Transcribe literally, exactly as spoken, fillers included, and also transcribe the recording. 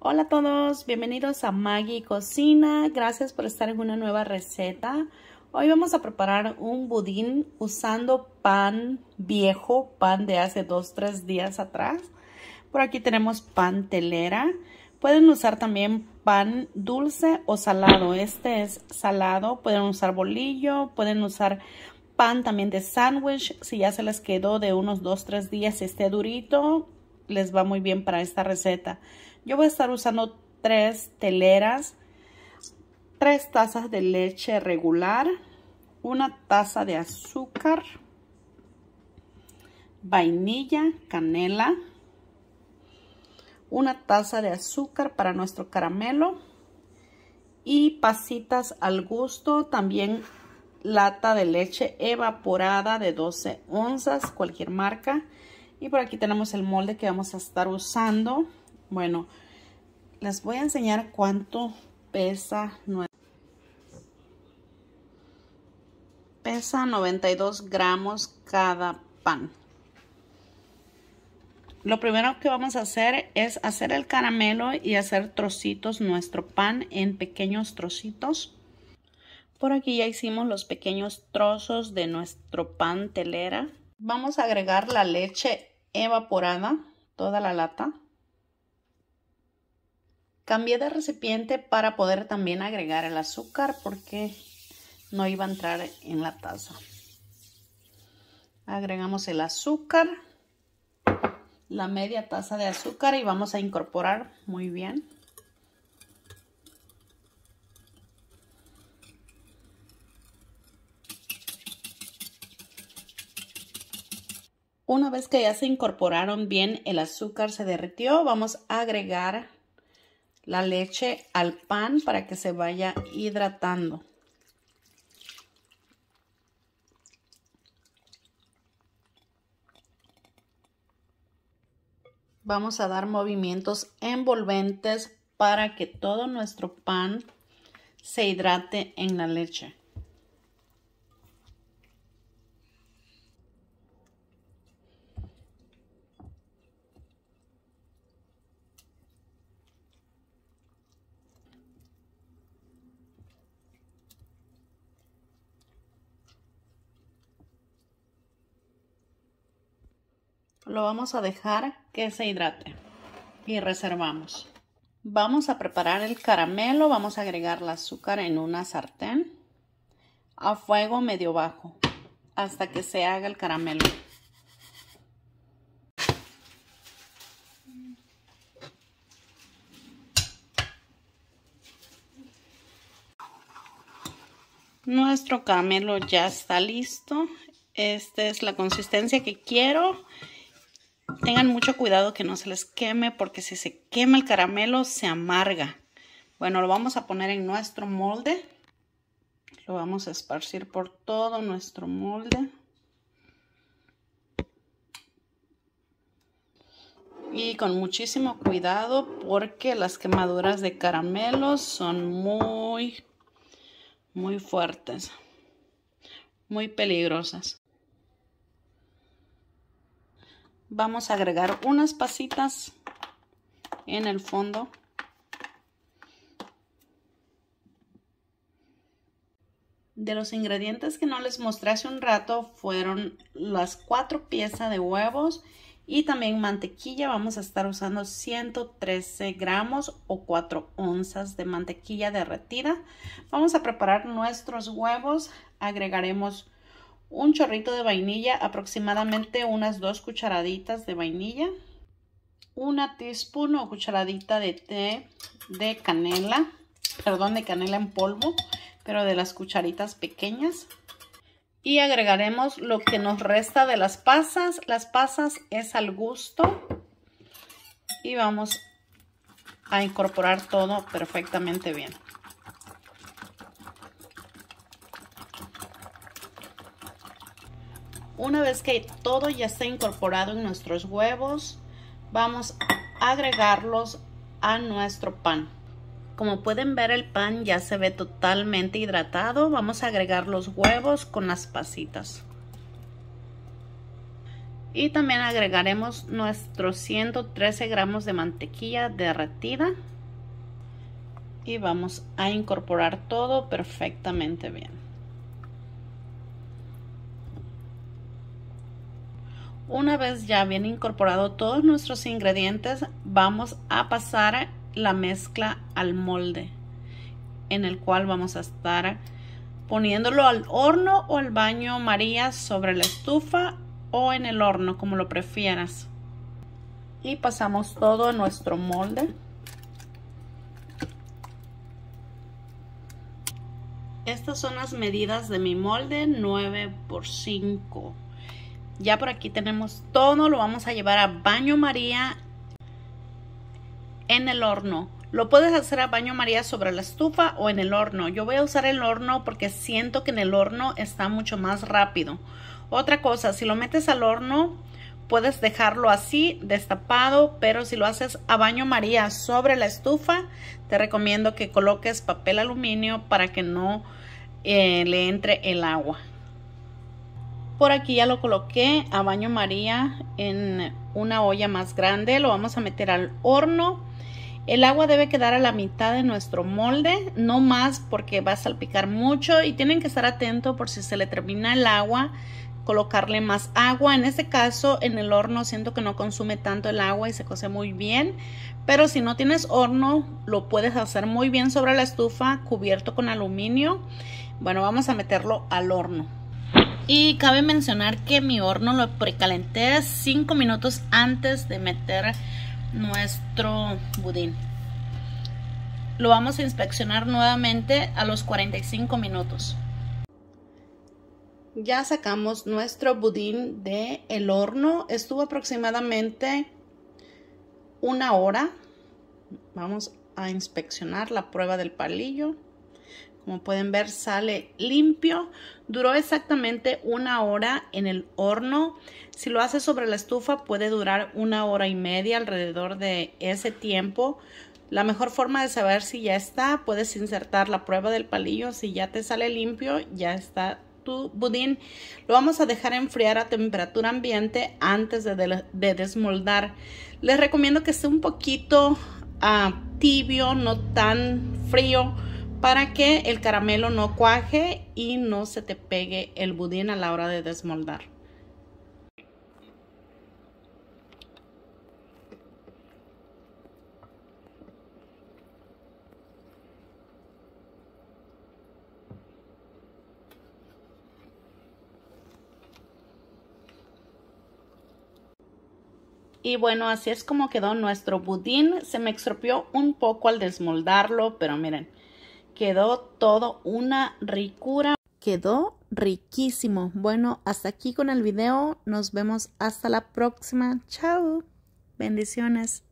Hola a todos, bienvenidos a Maggie Cocina. Gracias por estar en una nueva receta. Hoy vamos a preparar un budín usando pan viejo, pan de hace dos, tres días atrás. Por aquí tenemos pan telera. Pueden usar también pan dulce o salado. Este es salado. Pueden usar bolillo, pueden usar pan también de sándwich. Si ya se les quedó de unos dos, tres días y esté durito, les va muy bien para esta receta. Yo voy a estar usando tres teleras, tres tazas de leche regular, una taza de azúcar, vainilla, canela, una taza de azúcar para nuestro caramelo y pasitas al gusto. También lata de leche evaporada de doce onzas, cualquier marca. Y por aquí tenemos el molde que vamos a estar usando. Bueno, les voy a enseñar cuánto pesa. Pesa noventa y dos gramos cada pan. Lo primero que vamos a hacer es hacer el caramelo y hacer trocitos nuestro pan en pequeños trocitos. Por aquí ya hicimos los pequeños trozos de nuestro pan telera. Vamos a agregar la leche evaporada, toda la lata. Cambié de recipiente para poder también agregar el azúcar porque no iba a entrar en la taza. Agregamos el azúcar, la media taza de azúcar y vamos a incorporar muy bien. Una vez que ya se incorporaron bien, el azúcar se derritió, vamos a agregar la leche al pan para que se vaya hidratando. Vamos a dar movimientos envolventes para que todo nuestro pan se hidrate en la leche. Lo vamos a dejar que se hidrate y reservamos. Vamos a preparar el caramelo. Vamos a agregar el azúcar en una sartén a fuego medio bajo hasta que se haga el caramelo. Nuestro caramelo ya está listo. Esta es la consistencia que quiero. Tengan mucho cuidado que no se les queme porque si se quema el caramelo se amarga. Bueno, lo vamos a poner en nuestro molde. Lo vamos a esparcir por todo nuestro molde. Y con muchísimo cuidado porque las quemaduras de caramelo son muy, muy fuertes, muy peligrosas. Vamos a agregar unas pasitas en el fondo. De los ingredientes que no les mostré hace un rato fueron las cuatro piezas de huevos y también mantequilla. Vamos a estar usando ciento trece gramos o cuatro onzas de mantequilla derretida. Vamos a preparar nuestros huevos. Agregaremos un chorrito de vainilla, aproximadamente unas dos cucharaditas de vainilla, una teaspoon o cucharadita de té de canela, perdón, de canela en polvo, pero de las cucharitas pequeñas. Y agregaremos lo que nos resta de las pasas. Las pasas es al gusto. Y vamos a incorporar todo perfectamente bien. Una vez que todo ya está incorporado en nuestros huevos, vamos a agregarlos a nuestro pan. Como pueden ver, el pan ya se ve totalmente hidratado. Vamos a agregar los huevos con las pasitas. Y también agregaremos nuestros ciento trece gramos de mantequilla derretida. Y vamos a incorporar todo perfectamente bien. Una vez ya bien incorporado todos nuestros ingredientes, vamos a pasar la mezcla al molde, en el cual vamos a estar poniéndolo al horno o al baño María sobre la estufa o en el horno, como lo prefieras. Y pasamos todo en nuestro molde. Estas son las medidas de mi molde, nueve por cinco. Ya por aquí tenemos todo, lo vamos a llevar a baño María en el horno. Lo puedes hacer a baño María sobre la estufa o en el horno. Yo voy a usar el horno porque siento que en el horno está mucho más rápido. Otra cosa, si lo metes al horno, puedes dejarlo así, destapado, pero si lo haces a baño María sobre la estufa, te recomiendo que coloques papel aluminio para que no eh, le entre el agua. Por aquí ya lo coloqué a baño María en una olla más grande. Lo vamos a meter al horno. El agua debe quedar a la mitad de nuestro molde, no más porque va a salpicar mucho y tienen que estar atentos por si se le termina el agua, colocarle más agua. En este caso en el horno siento que no consume tanto el agua y se cose muy bien, pero si no tienes horno lo puedes hacer muy bien sobre la estufa cubierto con aluminio. Bueno, vamos a meterlo al horno. Y cabe mencionar que mi horno lo precalenté cinco minutos antes de meter nuestro budín. Lo vamos a inspeccionar nuevamente a los cuarenta y cinco minutos. Ya sacamos nuestro budín del horno. Estuvo aproximadamente una hora. Vamos a inspeccionar la prueba del palillo. Como pueden ver, sale limpio. Duró exactamente una hora en el horno. Si lo haces sobre la estufa puede durar una hora y media, alrededor de ese tiempo. La mejor forma de saber si ya está, puedes insertar la prueba del palillo. Si ya te sale limpio, ya está tu budín. Lo vamos a dejar enfriar a temperatura ambiente antes de, de, de desmoldar. Les recomiendo que esté un poquito uh, tibio, no tan frío, para que el caramelo no cuaje y no se te pegue el budín a la hora de desmoldar. Y bueno, así es como quedó nuestro budín. Se me estropeó un poco al desmoldarlo, pero miren, quedó todo una ricura. Quedó riquísimo. Bueno, hasta aquí con el video. Nos vemos hasta la próxima. Chao. Bendiciones.